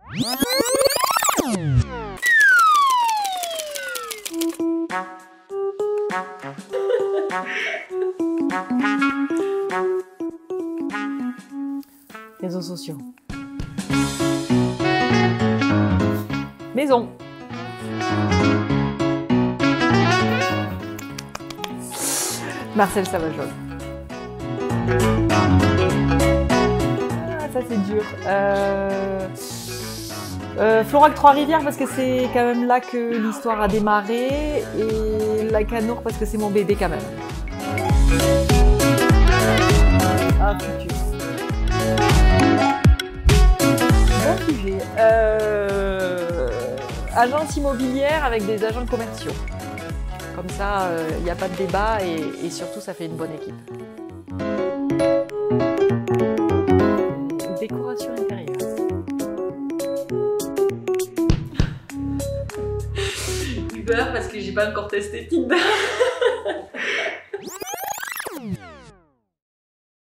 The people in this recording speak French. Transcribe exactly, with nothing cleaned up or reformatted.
Réseaux sociaux. Maison. Marcel Savajol. Ah, ça c'est dur. Euh... Euh, Florac Trois-Rivières parce que c'est quand même là que l'histoire a démarré, et la Canour parce que c'est mon bébé quand même. Ah, futur. Bon sujet. Euh... Agence immobilière avec des agents commerciaux. Comme ça, il euh, n'y a pas de débat et, et surtout, ça fait une bonne équipe. Décoration intérieure. J'ai peur parce que j'ai pas encore testé Tinder.